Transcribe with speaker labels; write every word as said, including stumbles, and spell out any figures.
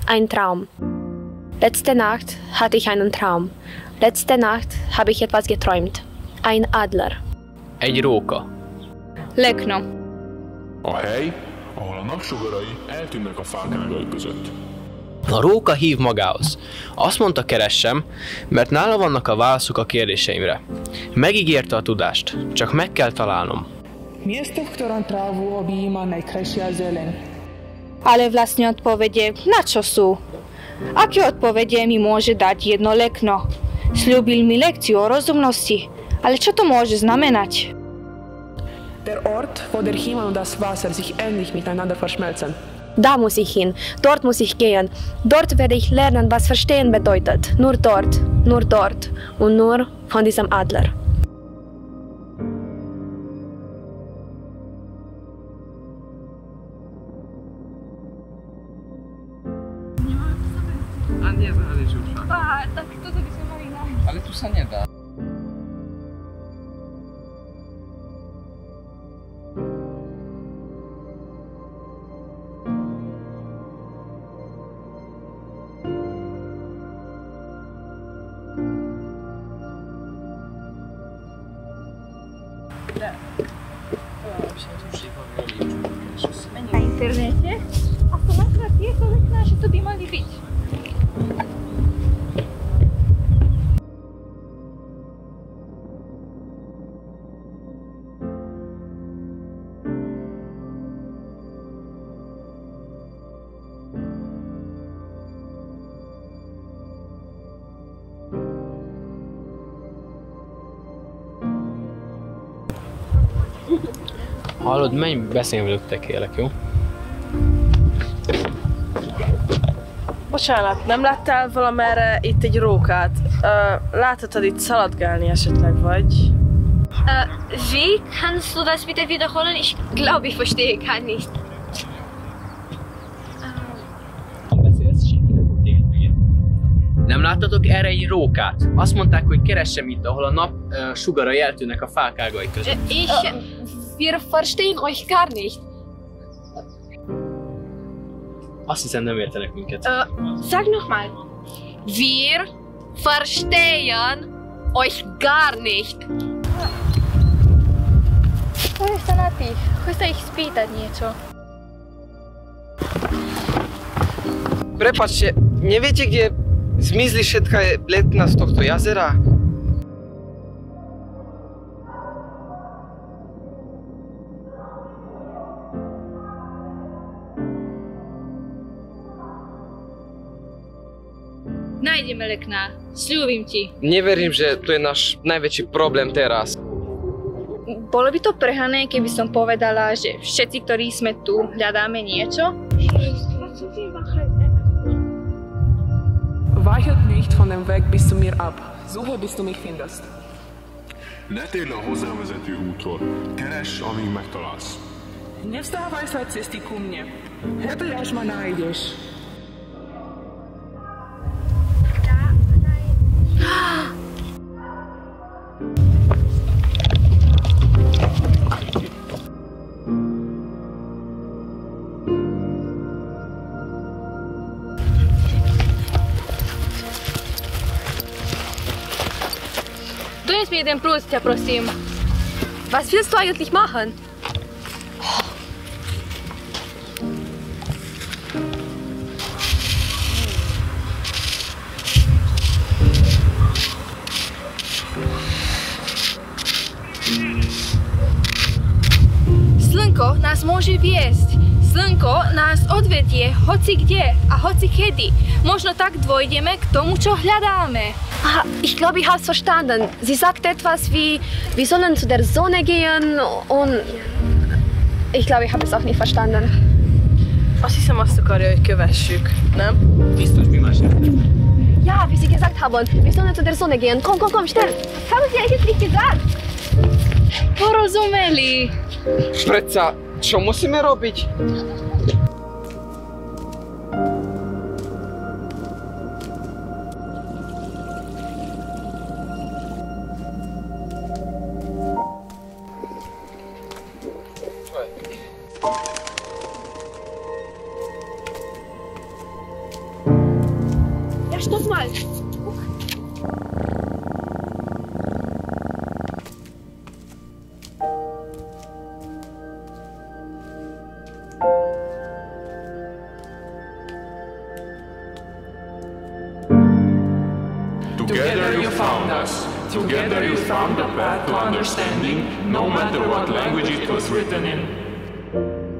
Speaker 1: Ein Traum. Letzte Nacht hatte ich einen Traum. Letzte Nacht habe ich etwas geträumt. Ein Adler.
Speaker 2: Egy róka.
Speaker 3: Lekna.
Speaker 4: A hely, ahol a napsugarai eltűnnek a fákágai között.
Speaker 2: A róka hív magához. Azt mondta, keressem, mert nála vannak a válaszok a kérdéseimre. Megígérte a tudást, csak meg kell találnom.
Speaker 5: Miesto, v ktorom trávu objíma najkrajšia zeleň.
Speaker 3: Ale vlastne odpovede, na čo sú? Aké odpovede mi môže dať jedno lekno? Sľúbil mi lekciu o rozumnosti, ale čo to môže znamenať?
Speaker 5: Der Ort, wo der Himmel und das Wasser sich endlich miteinander verschmelzen.
Speaker 1: Da muss ich hin. Dort muss ich gehen. Dort werde ich lernen, was Verstehen bedeutet. Nur dort, nur dort und nur von diesem Adler.
Speaker 2: A nie, ale już.
Speaker 3: A, tak to by sme mali nájsť.
Speaker 2: Ale tu sa nedá.
Speaker 3: Na internete? A som našla tieto lekná, že to by mali byť.
Speaker 2: Hallod, menj, beszélj velük, te kérlek, jó?
Speaker 6: Bocsánat, nem láttál valamerre itt egy rókát? Uh, láthatod itt szaladgálni esetleg, vagy?
Speaker 7: Uh, wie kannst du das bitte wiederholen? Ich glaube, ich verstehe gar nicht.
Speaker 2: Nem láttatok erre egy rókát? Azt mondták, hogy keressem itt, ahol a nap uh, sugarai eltűnnek a fák ágai között.
Speaker 7: Uh, ich... Uh, wir verstehen euch gar nicht.
Speaker 2: Azt hiszem, nem értenek minket.
Speaker 7: Uh, sag nochmal. Wir verstehen euch gar nicht.
Speaker 3: Povieš sa na tých. Choď sa ich spýtať niečo.
Speaker 8: Prepáčte, neviete, kde zmizli všetká letná z tohto jazera?
Speaker 3: Nájdeme lekná. Sľúbim ti.
Speaker 8: Neverím, že to je náš najväčší problém teraz.
Speaker 3: Bolo by to prehnané, keby som povedala, že všetci, ktorí sme tu, hľadáme niečo?
Speaker 5: Weichet nicht von dem Weg bis zu mir ab. Suche, bis du mich findest.
Speaker 4: Ne térj le a hozzávezető útról. Keress, amíg megtalálsz.
Speaker 5: Не вставай с цесты ку мне. Это я ж ма найдешь.
Speaker 3: Dones mir den Brust, ja, prosím.
Speaker 1: Was willst du eigentlich machen?
Speaker 3: Slnko nás môže viesť. Slnko nás odvedie hoci kde a hoci kedy. Možno tak dôjdeme k tomu, čo hľadáme.
Speaker 1: Ah, ich glaube, ich habe es verstanden. Sie sagt etwas wie, wir sollen zu der Sonne gehen und... Ich glaube, ich habe es auch nicht verstanden.
Speaker 6: Azt hiszem, azt akarja, hogy kövessük, nem?
Speaker 2: Biztos, mi más érted?
Speaker 1: Ja, wie Sie gesagt haben, wir sollen zu der Sonne gehen. Komm, komm, komm, schnell. Das haben Sie eigentlich nicht gesagt.
Speaker 3: Porozumeli.
Speaker 8: Predsa, čo musíme robiť?
Speaker 1: Ja, stopp mal.
Speaker 4: Together you found us. Together you found the path to understanding, no matter what language it was written in.